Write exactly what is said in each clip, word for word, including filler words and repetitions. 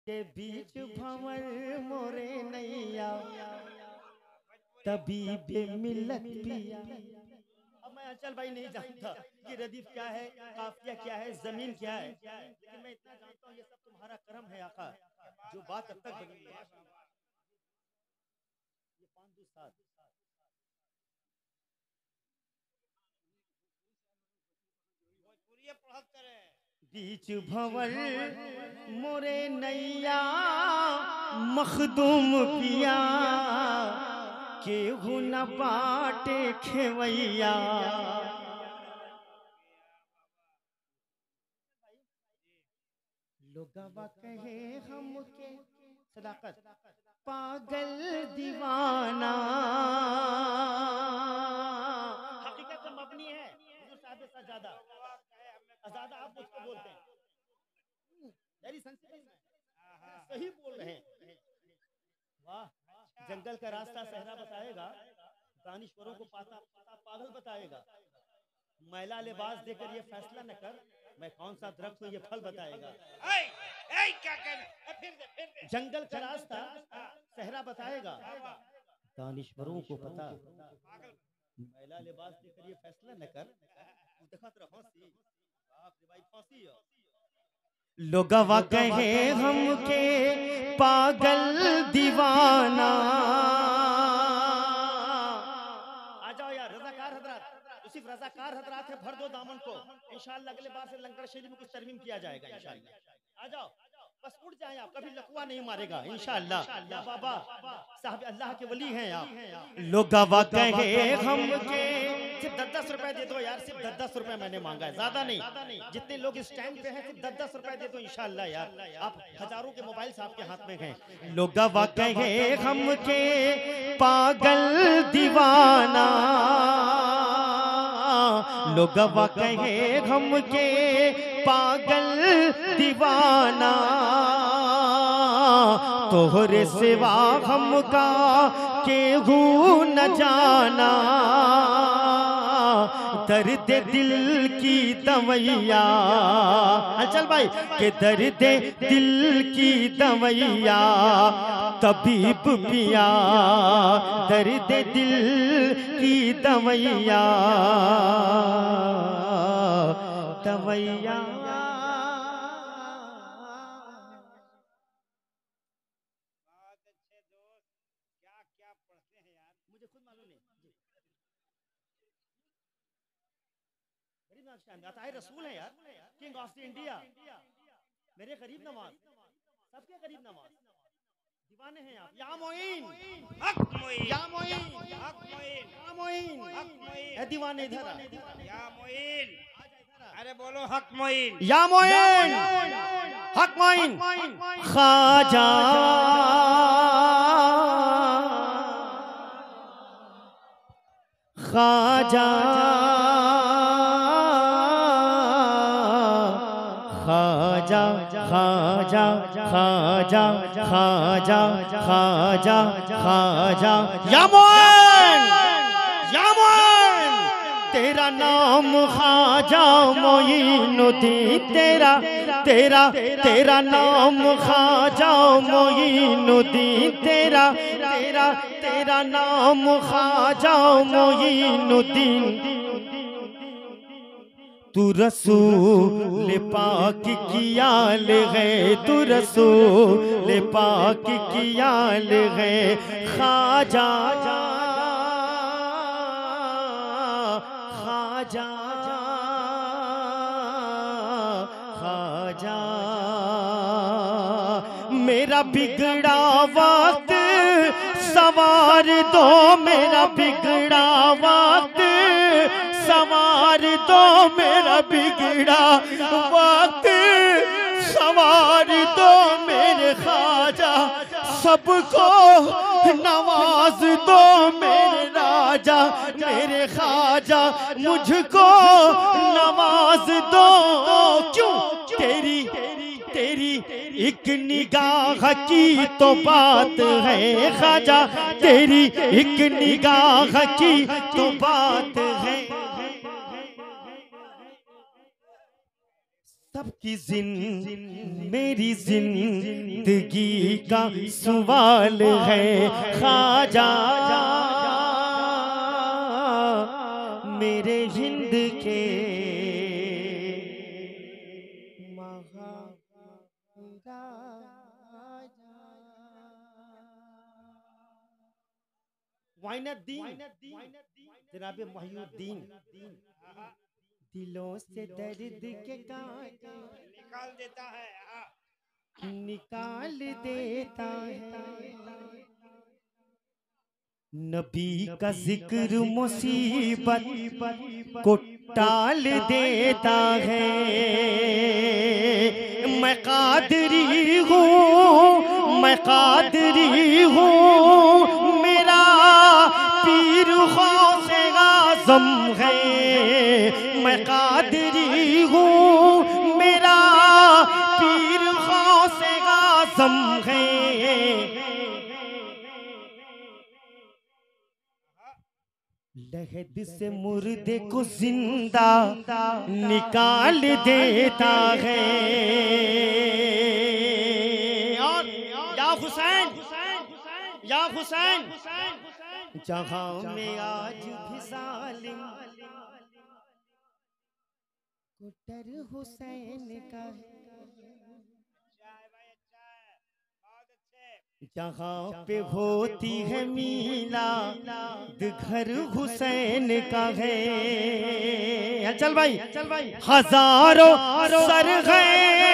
के बीच भंवर मोरे नैया तभी बेमिलत पिया। अब मैं अचल भाई नहीं जानता कि रदीफ क्या है, काफिया क्या है, जमीन क्या है, लेकिन मैं इतना जानता हूँ ये सब तुम्हारा करम है आका, जो बात अब तक बनी है। ये पाँच दो सात बीच भंवर मोरे नैया मखदूम पिया केहू न बाटे खेवैया। लोगवा कहे हमके सदाकत पागल दीवाना, हकीकत में मबनी है हुजूर साहब से ज्यादा ज्यादा आप मुझको बोलते हैं, वेरी सेंसिटिव में सही बोल रहे हैं। वाह, जंगल का रास्ता सहरा बताएगा, दानिश्वरों को पाता पाता पागल बताएगा। मैला लिबास देकर ये फैसला न कर मैं कौन सा दरख्त हूँ ये फल बताएगा। ऐ, ऐ, क्या कर? फिर दे, फिर दे। जंगल का रास्ता सहरा बताएगा, दानिश्वरों को पता मैला लिबास देकर ये फैसला न कर। लोगवा कहे हमके पागल दीवाना। आ जाओ यार रज़ाकार हजरात, सिर्फ रज़ाकार हजरात है, भर दो दामन को। इंशाअल्लाह अगले बार से लंगर शरीफ में कुछ तरमीम किया जाएगा इंशाअल्लाह। आ जाओ बस उठ जाए आप, कभी लकवा नहीं मारेगा इंशाअल्लाह। या बाबा साहब अल्लाह के वली हैं आप। लोगवा कहे हमके सिर्फ दस दस रुपए दे दो यार, सिर्फ दस दस रुपए मैंने मांगा है, ज्यादा नहीं। जितने लोग इस टाइम पे हैं सिर्फ दस दस रुपए दे दो इंशाअल्लाह यार। आप हजारों के मोबाइल आपके हाथ में हैं। लोगवा कहे हमके पागल दीवाना, लोगवा कहे हमके पागल दीवाना, तोहरे सिवा हमका केहू न जाना। दर्द दिल की दवैया, चल भाई के दर्द दिल की दवैया तबीब पिया, दर्द दिल की दवैया दवैया। रसूल है यार, किंग ऑफ द इंडिया, मेरे करीब नवाज, सबके करीब नवाज, दीवाने हैं आप। या मोइन हक मोइन, या मोइन हक मोइन, या मोइन हक मोइन, है दीवाने इधर आ। या मोइन, अरे बोलो हक मोइन, या मोइन हक मोइन। ख्वाजा ख्वाजा खाजा खाजा खाजा खाजा खाजा खाजा। या मोइन या मोइन तेरा नाम खाजा मोइनुद्दीन, तेरा तेरा तेरा नाम खाजा मोइनुद्दीन, तेरा तेरा तेरा नाम खाजा मोइनुद्दीन। तू रसूल पाक की आल है, तू रसूल पाक की आल है। खाजा खाजा खाजा मेरा बिगड़ा वक्त सवार दो, मेरा बिगड़ा वक्त सवार दो, मेरा बिगड़ा वक्त सवार दो मेरे ख्वाजा। सबको नवाज दो मेरे राजा, मेरे ख्वाजा मुझको नवाज दो। क्यों तेरी तेरी एक निगाह की तो बात है ख्वाजा, तेरी एक निगाह की तो बात है। सबकी जिन मेरी जिंदगी का सवाल है ख्वाजा मेरे हिंद के वाइनुद्दीन जनाब मोहिउद्दीन दिलों से दर्द के कांटे निकाल देता है, निकाल देता है। नबी का जिक्र मुसीबत को टाल देता है। मैं कादरी हूँ, मैं कादरी हूँ, मेरा पीर गौसे आज़म है। मैं कादरी हूँ, मेरा पीर गौसे आज़म है। लहद से मुर्दे को जिंदा निकाल देता है। और या हुसैन, या हुसैन, जहां में आज भी जालिम को डर हुसैन का है। जहाँ पे होती है मीलाद घर हुसैन का है। चल भाई, चल भाई, हजारों सर है,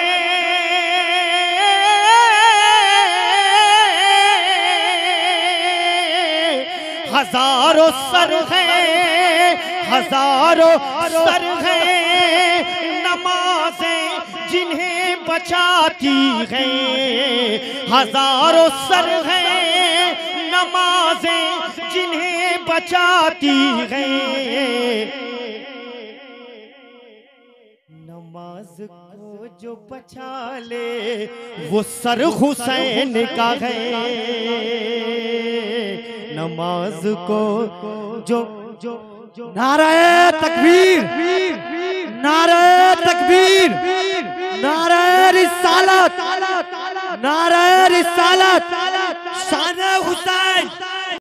हजारों सर है, हजारों सर है, नमाजें जिन्हें बचाती हैं। हजारों सर हैं, नमाजें जिन्हें बचाती हैं। नमाज को जो बचा ले वो सर हुसैन का है। नमाज को जो जो नारे तकबीर, नारे तकबीर, नारे रिसालत, नारे रिसालत, शान हुसैन।